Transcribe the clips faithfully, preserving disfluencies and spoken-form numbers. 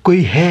कोई है?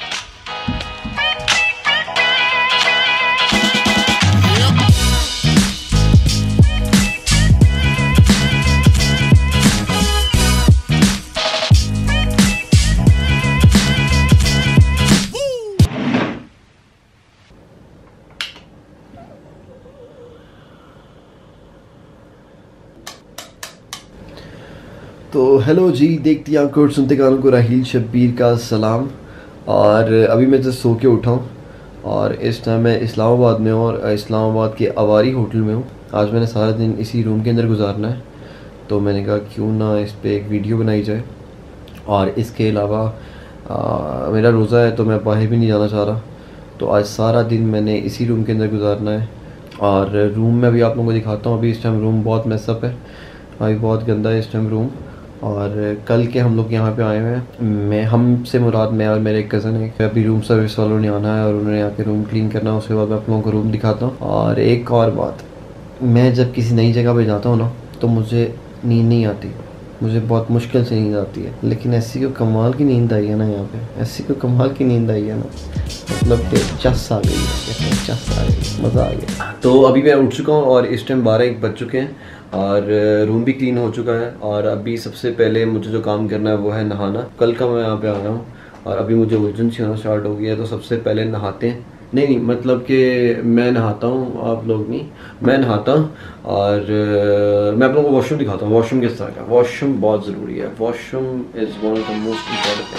तो हेलो जी, देखती आंखों और सुनते कानों को राहील शब्बीर का सलाम। और अभी मैं जस्ट सो के उठा हूँ और इस टाइम मैं इस्लामाबाद में हूँ और इस्लामाबाद के अवारी होटल में हूँ। आज मैंने सारा दिन इसी रूम के अंदर गुजारना है, तो मैंने कहा क्यों ना इस पर एक वीडियो बनाई जाए। और इसके अलावा मेरा रोज़ा है तो मैं बाहर भी नहीं जाना चाह रहा, तो आज सारा दिन मैंने इसी रूम के अंदर गुजारना है। और रूम में अभी आप लोगों को दिखाता हूँ। अभी इस टाइम रूम बहुत मैसअप है, अभी बहुत गंदा है इस टाइम रूम। और कल के हम लोग यहाँ पे आए हुए हैं, मैं हमसे मुराद मैं और मेरे एक कज़न है। अभी रूम सर्विस वालों ने आना है और उन्होंने यहाँ पे रूम क्लीन करना है, उसके बाद मैं आप लोगों को रूम दिखाता हूँ। और एक और बात, मैं जब किसी नई जगह पे जाता हूँ ना तो मुझे नींद नहीं आती, मुझे बहुत मुश्किल से नींद आती है। लेकिन ऐसी को कमाल की नींद आई है ना यहाँ पे, ऐसी को कमाल की नींद आई है ना, मतलब कि चस आ गई है, चस आ गई, मज़ा आ गया। तो अभी मैं उठ चुका हूँ और इस टाइम बारह एक बज चुके हैं और रूम भी क्लीन हो चुका है। और अभी सबसे पहले मुझे जो काम करना है वो है नहाना। कल का मैं यहाँ पे आया हूँ और अभी मुझे उलझन सी होना स्टार्ट हो गई है, तो सबसे पहले नहाते हैं। नहीं नहीं मतलब कि मैं नहाता हूँ, आप लोग नहीं, मैं नहाता हूँ। और uh, मैं आप लोगों को वॉशरूम दिखाता हूँ। वॉशरूम किस तरह का, वॉशरूम बहुत ज़रूरी है। Washroom is one of the most important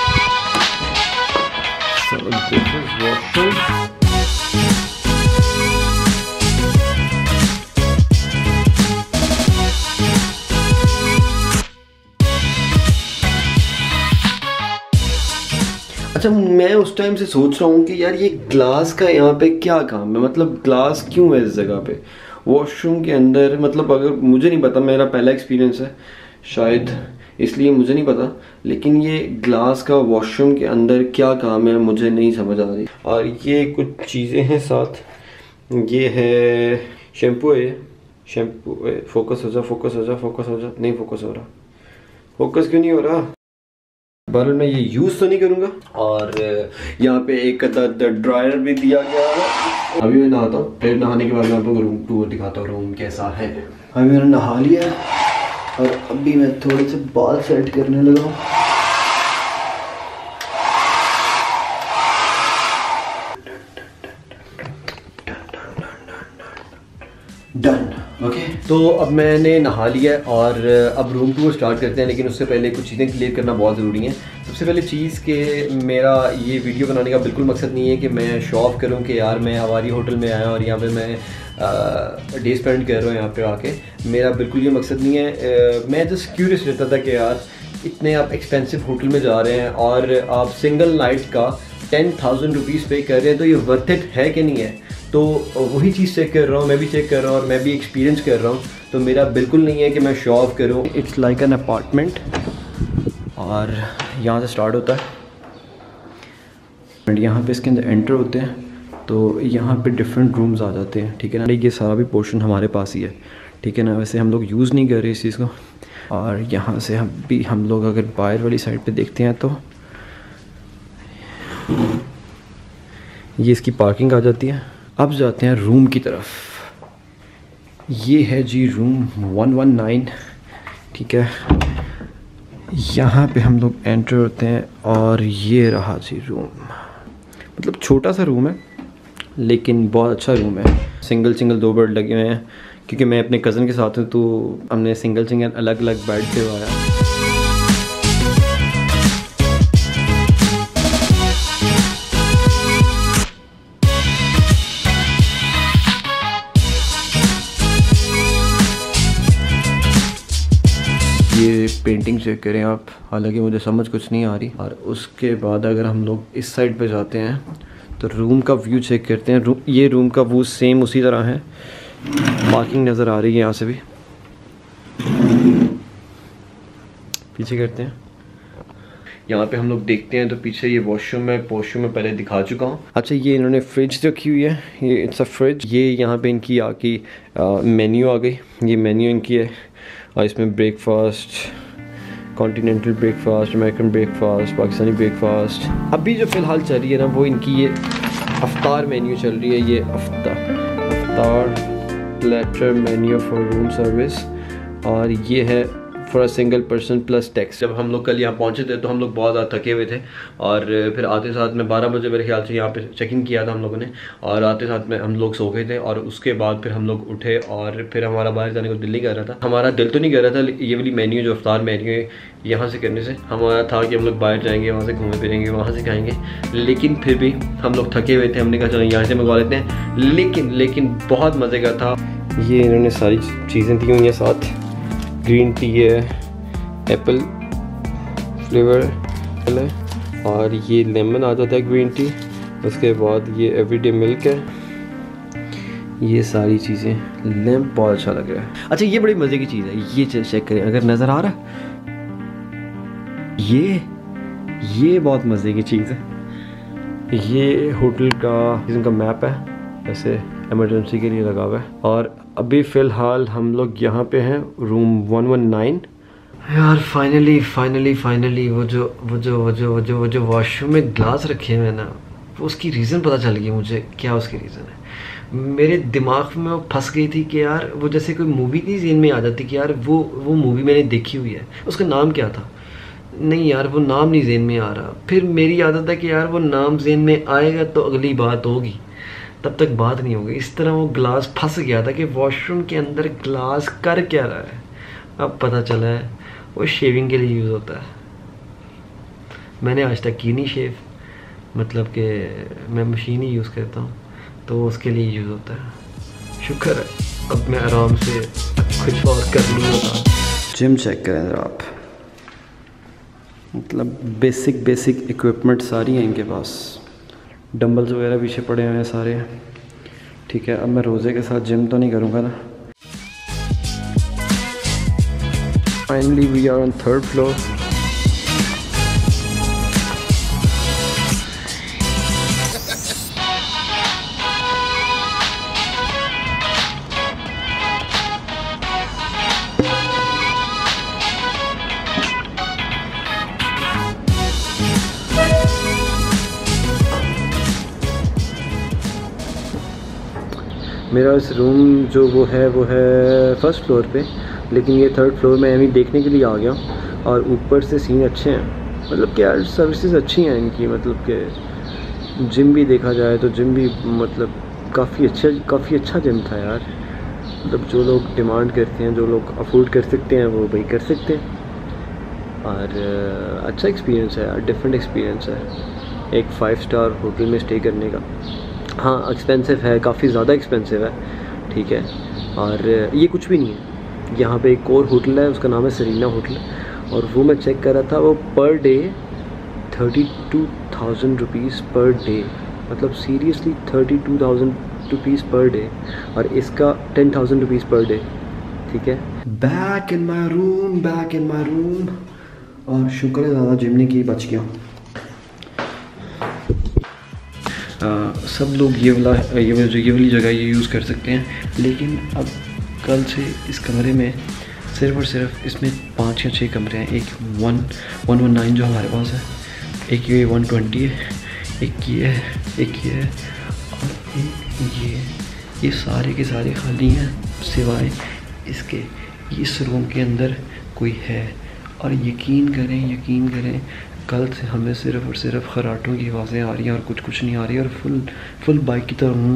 things. Washroom अच्छा, मैं उस टाइम से सोच रहा हूँ कि यार ये ग्लास का यहाँ पे क्या काम है, मतलब ग्लास क्यों है इस जगह पे वॉशरूम के अंदर। मतलब अगर मुझे नहीं पता, मेरा पहला एक्सपीरियंस है शायद, इसलिए मुझे नहीं पता। लेकिन ये ग्लास का वॉशरूम के अंदर क्या काम है मुझे नहीं समझ आ रही। और ये कुछ चीज़ें हैं साथ, ये है शैम्पू है, शैम्पू। फोकस हो जा, फोकस हो जा, फोकस हो जा। नहीं फोकस हो रहा, फोकस क्यों नहीं हो रहा। बहरहाल मैं ये यूज़ तो नहीं करूँगा। और यहाँ पे एक ड्रायर भी दिया गया है। अभी मैं नहाता हूँ, फिर नहाने के बाद मैं आपको रूम टूर दिखाता हूँ रूम कैसा है। अभी मैंने नहा लिया और अभी मैं थोड़े से बाल सेट करने लगा हूँ। Done, okay okay. तो अब मैंने नहा लिया है और अब रूम टूर स्टार्ट करते हैं। लेकिन उससे पहले कुछ चीज़ें क्लियर करना बहुत ज़रूरी है। सबसे पहले चीज़ कि मेरा ये वीडियो बनाने का बिल्कुल मकसद नहीं है कि मैं शो ऑफ करूं कि यार मैं हवारी होटल में आया और यहाँ पे मैं डे स्पेंड कर रहा हूँ यहाँ पे आके। मेरा बिल्कुल ये मकसद नहीं है। आ, मैं जस्ट क्यूरियस रहता था कि यार इतने आप एक्सपेंसिव होटल में जा रहे हैं और आप सिंगल नाइट का टेन थाउजेंड रुपीज़ पे कर रहे हैं, तो ये वर्थ इट है कि नहीं है। तो वही चीज़ चेक कर रहा हूँ, मैं भी चेक कर रहा हूँ और मैं भी एक्सपीरियंस कर रहा हूँ। तो मेरा बिल्कुल नहीं है कि मैं शो ऑफ करूँ। इट्स लाइक एन अपार्टमेंट और यहाँ से स्टार्ट होता है। यहाँ पे इसके अंदर एंटर होते हैं तो यहाँ पे डिफरेंट रूम्स आ जाते हैं, ठीक है ना। ये सारा भी पोर्शन हमारे पास ही है, ठीक है ना। वैसे हम लोग यूज़ नहीं कर रहे इस चीज़ को। और यहाँ से हम भी हम लोग अगर बाहर वाली साइड पे देखते हैं तो ये इसकी पार्किंग आ जाती है। अब जाते हैं रूम की तरफ। ये है जी रूम वन वन नाइन, ठीक है। यहाँ पे हम लोग एंटर होते हैं और ये रहा जी रूम। मतलब छोटा सा रूम है लेकिन बहुत अच्छा रूम है। सिंगल सिंगल दो बेड लगे हुए हैं, क्योंकि मैं अपने कज़न के साथ हूँ तो हमने सिंगल सिंगल अलग अलग बेड पे आया। ये पेंटिंग चेक करें आप, हालांकि मुझे समझ कुछ नहीं आ रही। और उसके बाद अगर हम लोग इस साइड पे जाते हैं तो रूम का व्यू चेक करते हैं। रू, ये रूम का व्यू सेम उसी तरह है। पार्किंग नज़र आ रही है यहाँ से भी। पीछे करते हैं, यहाँ पे हम लोग देखते हैं तो पीछे ये वॉशरूम है। वॉशरूम में पहले दिखा चुका हूँ। अच्छा, ये इन्होंने फ्रिज रखी हुई है, ये इट्स अ फ्रिज। ये यहाँ पे इनकी आकी मेन्यू आ गई, ये मेन्यू इनकी है। और इसमें breakfast, continental breakfast, American breakfast, Pakistani breakfast. अभी जो फ़िलहाल चल रही है ना वो इनकी ये अफ्तार मेन्यू चल रही है। ये अफ्तार अफ्तार platter menu for room service, और ये है for a single person plus tax. जब हम लोग कल यहाँ पहुँचे थे तो हम लोग बहुत ज़्यादा थके हुए थे, और फिर आते साथ में बारह बजे मेरे ख्याल से यहाँ पे चेक इन किया था हम लोगों ने, और आते साथ में हम लोग सो गए थे। और उसके बाद फिर हम लोग उठे और फिर हमारा बाहर जाने को दिल नहीं कर रहा था। हमारा दिल तो नहीं कर रहा था ये वाली मेन्यू जो अफ्तार मेन्यू है यहाँ से करने से, हमारा था कि हम लोग बाहर जाएंगे, वहाँ से घूमे फिरेंगे, वहाँ से खाएँगे। लेकिन फिर भी हम लोग थके हुए थे, हमने कहा चलो यहाँ से मंगवा लेते हैं। लेकिन लेकिन बहुत मज़े का था। ये इन्होंने सारी चीज़ें दी हुई हैं साथ। ग्रीन टी है, एप्पल फ्लेवर है, और ये लेमन आ जाता है ग्रीन टी। उसके बाद ये एवरीडे मिल्क है। ये सारी चीज़ें, लैम्प बहुत अच्छा लग रहा है। अच्छा ये बड़ी मज़े की चीज़ है, ये चेक करें अगर नज़र आ रहा है, ये ये बहुत मज़े की चीज़ है। ये होटल का इनका मैप है, ऐसे इमरजेंसी के लिए लगा हुआ है। और अभी फ़िलहाल हम लोग यहाँ पे हैं रूम वन वन नाइन। यार फाइनली फाइनली फाइनली वो जो वो जो वो जो वो जो वो जो वॉशरूम में ग्लास रखे हुए हैं ना, वो उसकी रीज़न पता चल गई मुझे, क्या उसकी रीज़न है। मेरे दिमाग में वो फंस गई थी कि यार वो जैसे कोई मूवी थी जेन में आ जाती कि यार वो वो मूवी मैंने देखी हुई है, उसका नाम क्या था, नहीं यार वो नाम नहीं जेन में आ रहा। फिर मेरी आदत है कि यार वो नाम जेन में आएगा तो अगली बात होगी, तब तक बात नहीं होगी। इस तरह वो ग्लास फंस गया था कि वॉशरूम के अंदर ग्लास कर क्या रहा है। अब पता चला है वो शेविंग के लिए यूज़ होता है। मैंने आज तक की नहीं शेव, मतलब कि मैं मशीन ही यूज़ करता हूँ, तो उसके लिए यूज़ होता है। शुक्र है अब मैं आराम से कुछ और कर लूँगा। जिम चेक करें ज़रा आप, मतलब बेसिक बेसिक इक्विपमेंट सारी हैं इनके पास। डंबल्स वगैरह पीछे पड़े हुए हैं सारे, ठीक है। अब मैं रोज़े के साथ जिम तो नहीं करूँगा ना। Finally we are on third floor. मेरा इस रूम जो वो है वो है फर्स्ट फ्लोर पे, लेकिन ये थर्ड फ्लोर में अभी देखने के लिए आ गया। और ऊपर से सीन अच्छे हैं, मतलब कि यार सर्विसेज अच्छी हैं इनकी। मतलब कि जिम भी देखा जाए तो जिम भी मतलब काफ़ी अच्छा काफ़ी अच्छा जिम था यार। मतलब जो लोग डिमांड करते हैं, जो लोग अफोर्ड कर सकते हैं वो भाई कर सकते हैं। और अच्छा एक्सपीरियंस है यार, डिफरेंट एक्सपीरियंस है एक फ़ाइव स्टार होटल में स्टे करने का। हाँ एक्सपेंसिव है, काफ़ी ज़्यादा एक्सपेंसिव है, ठीक है। और ये कुछ भी नहीं है। यहाँ पे एक और होटल है, उसका नाम है सरीना होटल, और वो मैं चेक कर रहा था, वो per day thirty two thousand rupees per day, मतलब seriously thirty two thousand rupees per day, और इसका ten thousand rupees per day, ठीक है। Back in my room, back in my room, और शुक्र है ज़्यादा जिम नहीं की, बच गया। आ, सब लोग ये वाला ये जो ये वाली जगह ये यूज़ कर सकते हैं, लेकिन अब कल से इस कमरे में सिर्फ और सिर्फ इसमें पाँच या छः कमरे हैं। एक वन वन वन नाइन जो हमारे पास है, एक ये वन ट्वेंटी है, एक ये है, एक ये है, और एक ये ये सारे के सारे खाली हैं सिवाय इसके। इस रूम के अंदर कोई है, और यकीन करें यकीन करें कल से हमें सिर्फ और सिर्फ खराटों की आवाज़ें आ रही हैं और कुछ कुछ नहीं आ रही है। और फुल फुल बाइक की तरह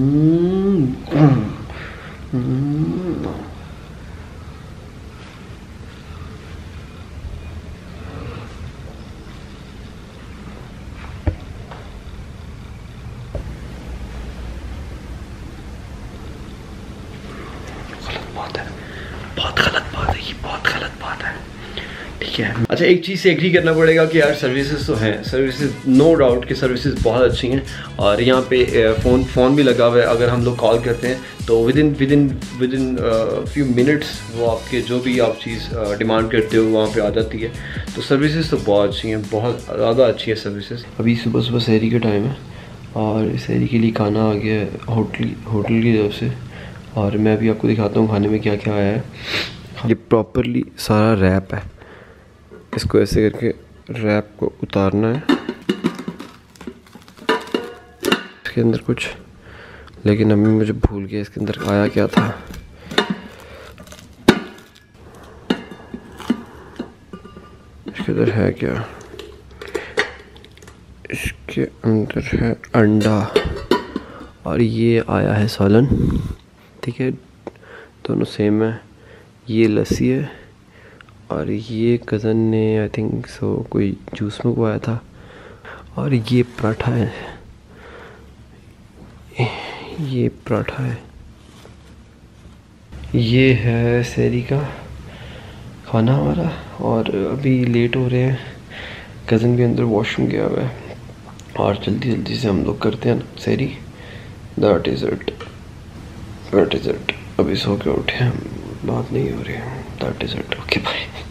बात है, बहुत गलत बात है, ये बहुत गलत बात है, ठीक है। अच्छा एक चीज़ से एग्री करना पड़ेगा कि यार सर्विसेज तो हैं, सर्विसेज नो डाउट कि सर्विसेज बहुत अच्छी हैं। और यहाँ पे फ़ोन फ़ोन भी लगा हुआ है, अगर हम लोग कॉल करते हैं तो within within within few minutes वो आपके जो भी आप चीज़ डिमांड करते हो वहाँ पे आ जाती है। तो सर्विसेज तो बहुत अच्छी हैं, बहुत ज़्यादा अच्छी है सर्विसेज। अभी सुबह सुबह शहरी का टाइम है, और शहरी के लिए खाना आ गया है होटल होटल की तरफ से, और मैं अभी आपको दिखाता हूँ खाने में क्या क्या आया है। ये प्रॉपरली सारा रैप है, इसको ऐसे करके रैप को उतारना है इसके अंदर कुछ, लेकिन अभी मुझे भूल गया इसके अंदर आया क्या था। इसके अंदर है क्या? इसके अंदर है अंडा और ये आया है सालन। ठीक है, दोनों सेम है। ये लस्सी है और ये कज़न ने आई थिंक सो कोई जूस मंगवाया था। और ये पराठा है, ये पराठा है। ये है सहरी का खाना हमारा। और अभी लेट हो रहे हैं, कज़न भी अंदर वॉशरूम गया हुआ है और जल्दी जल्दी से हम लोग करते हैं सहरी। That is it, that is it. अभी सो के उठे हैं, बात नहीं हो रही है। That is it, okay bye.